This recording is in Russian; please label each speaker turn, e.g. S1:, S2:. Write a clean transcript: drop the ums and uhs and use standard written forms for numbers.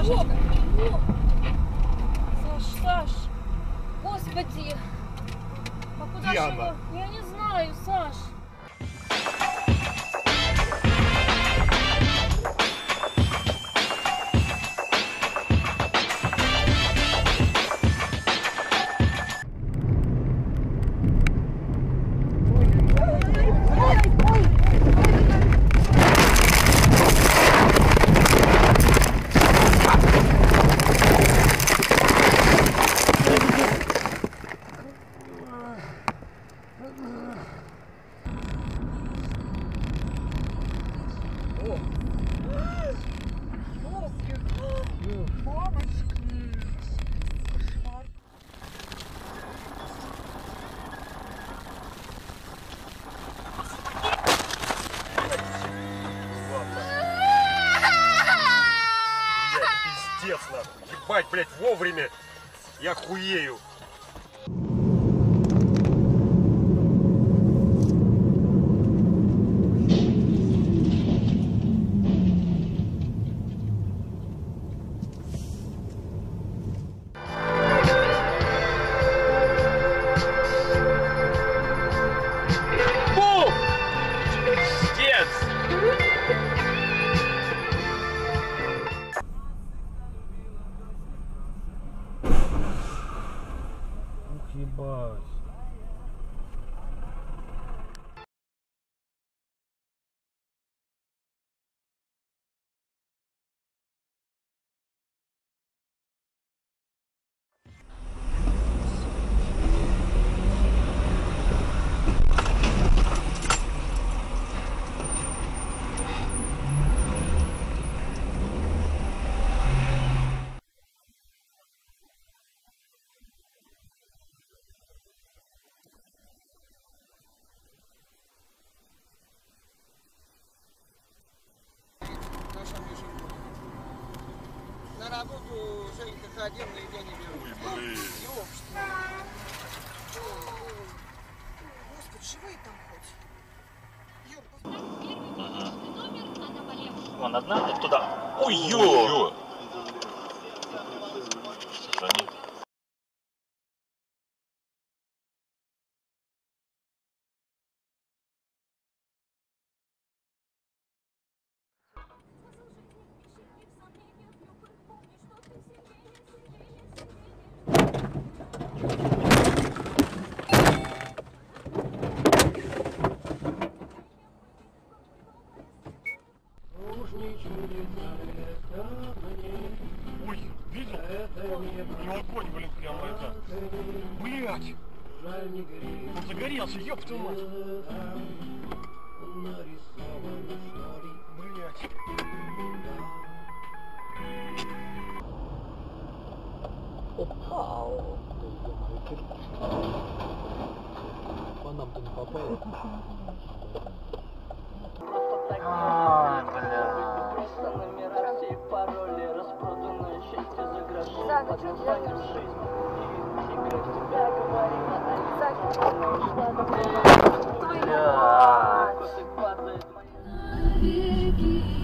S1: Саш, господи, а куда же его? Я не знаю, Саш.
S2: Пиздец, нахуй. Ебать, блядь, вовремя. Я хуею.
S3: Ебать.
S4: На работу Женька ходил, но я не беру.
S2: Ой, блин.
S4: Господи, живые там хоть?
S5: Вон одна, и туда.
S2: Ой, ё!
S5: Сохрани.
S2: Ой, видел? У него огонь, блин, прямо это. Блять! Он загорелся, ёб твою мать! Блять!
S3: По нам-то не попало.
S5: Ай, бля.
S4: Просто номера, все пароли, распроданное счастье за гроши. Да, ну что делаешь? Игры в тебя говорила,
S5: Бля.
S4: косик падает.